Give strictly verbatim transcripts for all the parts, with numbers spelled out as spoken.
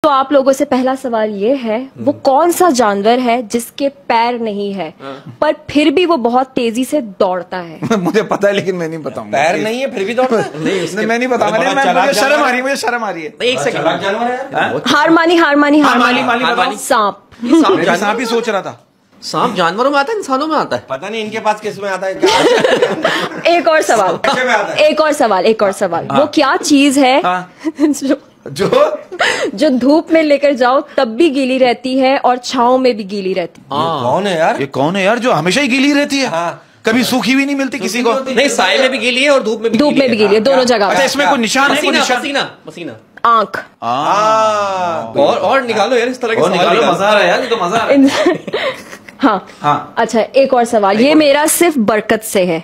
तो आप लोगों से पहला सवाल ये है, वो कौन सा जानवर है जिसके पैर नहीं है पर फिर भी वो बहुत तेजी से दौड़ता है? मुझे पता है लेकिन मैं नहीं बताऊंगा। पैर नहीं है फिर भी दौड़ता है? नहीं मैं नहीं बताऊंगा। मुझे शर्म आ रही है, मुझे शर्म आ रही है। एक सेकंड, जानवर है। हार मानी हार मानी हार मानी। सांप। सांप ही सोच रहा था। सांप जानवरों में आता है, इंसानों में आता है? पता नहीं इनके पास किस में आता है क्या? एक और सवाल, एक और सवाल, एक और सवाल। वो क्या चीज है जो जो जो धूप में लेकर जाओ तब भी गीली रहती है और छांव में भी गीली रहती है? कौन है यार? ये कौन है यार जो हमेशा ही गीली रहती है? हाँ। कभी सूखी भी नहीं मिलती किसी को। नहीं, साए में भी गीली है और धूप में भी धूप में भी गीली है, दोनों जगह। अच्छा, इसमें कोई निशान है? पसीना, पसीना, आंख। और और निकालो यार, इस तरह के सवाल, मजा आ रहा है यार, ये तो मजा आ रहा है। हाँ हाँ। अच्छा, एक और सवाल, ये मेरा सिर्फ बरकत से है।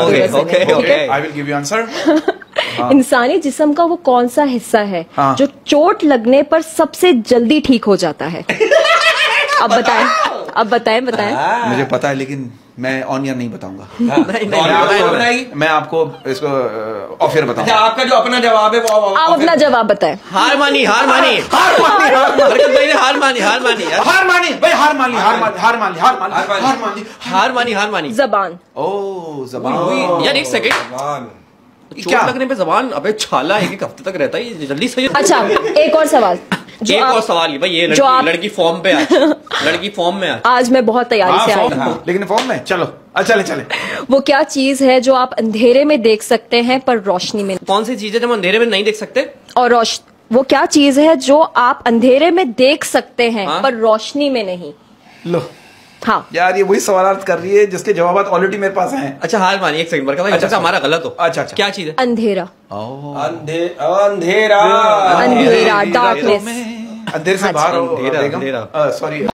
इंसानी जिस्म का वो कौन सा हिस्सा है हाँ। जो चोट लगने पर सबसे जल्दी ठीक हो जाता है? अब बताएं, अब बताएं बताएं। मुझे पता है लेकिन मैं ऑन एयर नहीं बताऊंगा। नहीं, नहीं, मैं आपको इसको ऑफ एयर बताऊंगा। आपका जो अपना जवाब है वो आप अपना जवाब बताएं। हार मानी, हार मानी, हार मानी, बरकत भाई ने हार मानी, हार मानी, हार मानी भाई, हार मानी, हार मानी, हार मानी, हार मानी, हार मानी, हार मानी, हार मानी। जबान। ओ जबान यार, एक सेकंड, चोट लगने पे जबान, अबे छाला एक एक हफ्ते तक रहता है, जल्दी सही। अच्छा, एक और सवाल, एक और सवाल भाई, ये लड़की, लड़की फॉर्म पे आज, लड़की फॉर्म में आज, आज मैं बहुत तैयारी से आई हूँ। लेकिन फॉर्म में चलो, चले चले। वो क्या चीज है जो आप अंधेरे में देख सकते हैं पर रोशनी में? कौन सी चीज है जो हम अंधेरे में नहीं देख सकते? और रोश वो क्या चीज है जो आप अंधेरे में देख सकते हैं हाँ? पर रोशनी में नहीं? लो हाँ यार, ये वही सवाल कर रही है जिसके जवाब ऑलरेडी मेरे पास हैं। अच्छा, हार मानिए, एक सेकंड, बरकत भाई, अच्छा हमारा गलत हो। अच्छा अच्छा, क्या चीज है? अंधेरा। अंधेरा, अंधेरा, डार्कनेस। अंधेरे से बाहर हो, अंधेरा, सॉरी।